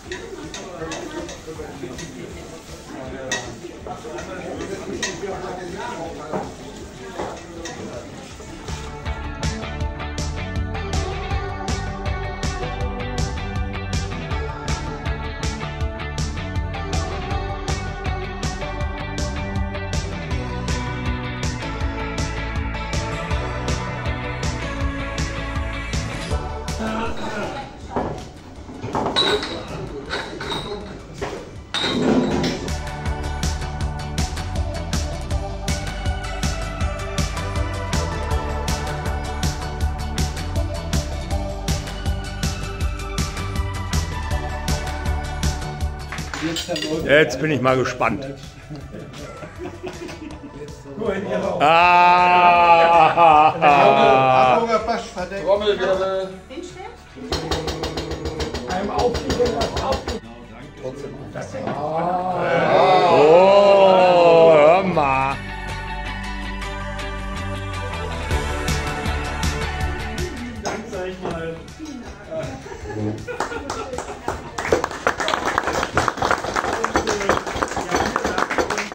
Jetzt bin ich mal gespannt. Ah! Trommelwirbel. Einem Auflieger was auf. Oh, hör mal. Dank, sag ich mal.